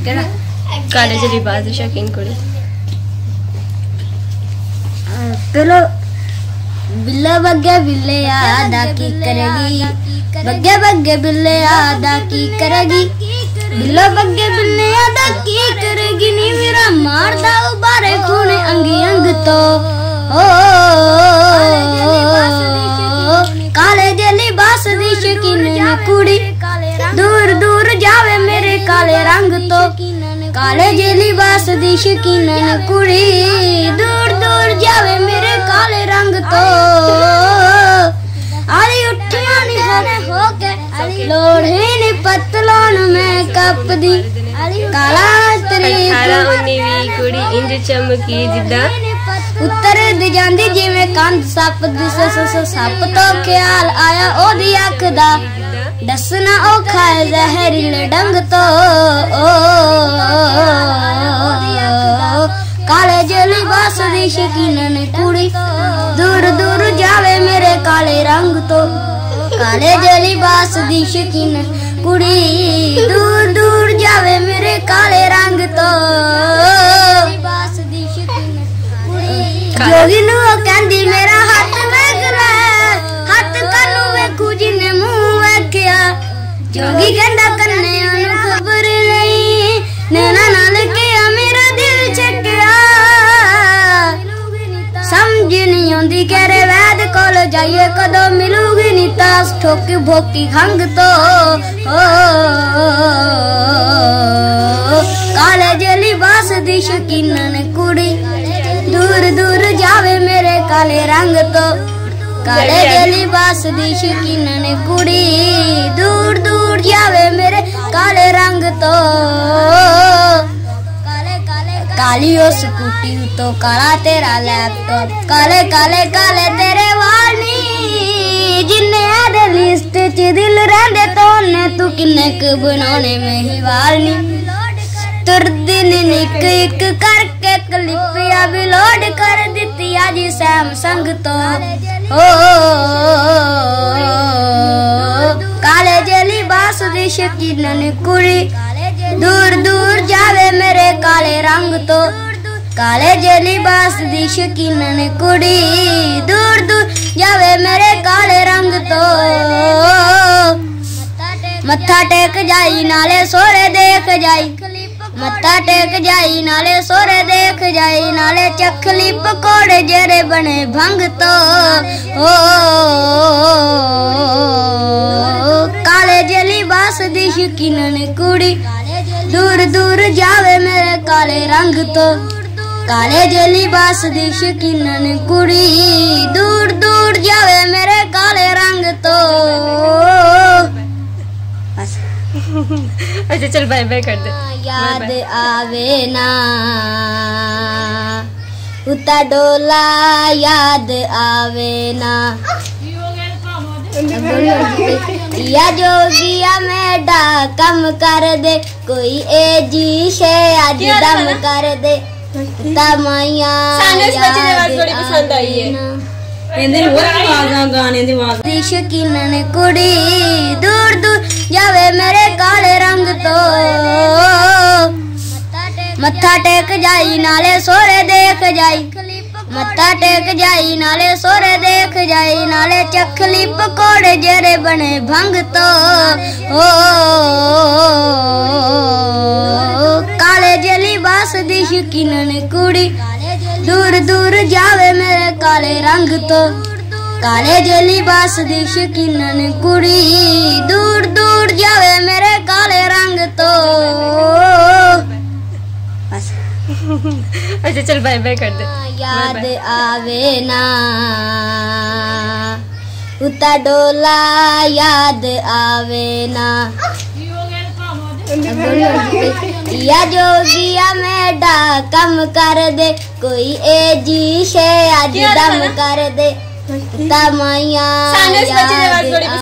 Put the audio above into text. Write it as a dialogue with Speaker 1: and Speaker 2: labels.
Speaker 1: काले च लिबास दी शौकीन कुड़ी
Speaker 2: चलो बिल्ले बग्गे बिल्ले आदा की करेगी बग्गे बग्गे बिल्ले आदा की करेगी बिल्ले बग्गे बिल्ले आदा की करेगी नी मेरा मारदा उबारे खूने अंगी अंग तो ओ काले जे लिबास दी शौकीन कुड़ी दूर दूर जावे मेरे काले रंग तो काले जे लिबास दी शौकीन कुड़ी दूर दूर जावे मेरे काले रंग तो आली उठिया नी होने होके लोढ़े नी पतलोन में कप दी काला तेरी
Speaker 1: 18-19 कुड़ी इंज चमकी जिदा
Speaker 2: उत्तर दी जांदी जिवें कंध सप दिसे सप तो ख्याल आया ओदी अख दा दसना औखा है जहरीले डंग तो काले जे लिबास दी शौकीन कुड़ी दूर दूर जावे मेरे काले रंग तो काले जे लिबास दी शौकीन कुड़ी दूर दूर जावे मेरे काले रंग तो जोगी नू कहंदी मेरा हाथ वेख ले हाथ कानू वेखू जिने मुंह वेखिया जोगी कहंदा कन्ने ओनू खबर नहीं नैना नाल किया मेरा दिल छकिया समझ नहीं आंदी कहरे वैद कोल जाइए कदों मिलूगी नी तास ठोकी भोकी खंग तो काले जे लिबास दी शौकीन कुड़ी दूर दूर जावे मेरे काले रंग तो काले जे लिबास दी शौकीन कुड़ी दूर दूर जावे मेरे काले रंग तो काली ओ स्कूटी तो काला तेरा लैपटॉप काले काले काले तेरे वाल नी जिन्ने आदे लिस्ट च दिल रहंदे तो ने तू किन्ने क बनाने में ही वाल नी तुर दिन निक एक करके क्लिप अभी लोड कर दिती आज सैमसंग तो काले जे लिबास दी शौकीन कुड़ी दूर दूर जावे मेरे काले रंग तो काले जे लिबास दी शौकीन कुड़ी दूर दूर जावे मेरे काले रंग तो मत्था टेक जाई नाले सोरे देख जाई मत्था टेक जाई नाले सोरे देख जाई नाले चखली पकोड़े जेरे बने भंग तो काले जे लिबास दी शौकीन कुड़ी दूर दूर जावे मेरे काले रंग तो काले जे लिबास दी शौकीन कुड़ी दूर दूर जावे मेरे काले रंग तो
Speaker 1: अच्छा चल बाय बाय कर दे
Speaker 2: याद आवे ना उता डोला याद आवे ना या जोगिया मेडा कम कर दे कोई ए जी शे आज दम कर दे तमाया
Speaker 1: बड़ी पसंद आई है गाने दी आवाज
Speaker 2: दी शौकीन कुड़ी दूर दूर जावे मेरे काले रंग तो मत्था टेक जाई नाले सोरे देख जाई मत्था टेक जाई नाले सोरे देख जाई नाले चखली पकोड़े जेरे बने भंग तो काले जे लिबास दी शौकीन कुड़ी दूर दूर जावे मेरे काले रंग तो काले जे लिबास दी शौकीन कुड़ी दूर दूर जावे मेरे काले रंग तो
Speaker 1: अच्छा चल बाय बाय कर दे
Speaker 2: याद आवे ना उता डोला याद आवे ना या जोगिया मेडा कम कर दे कोई ए जी शे आज दम कर दे तमाया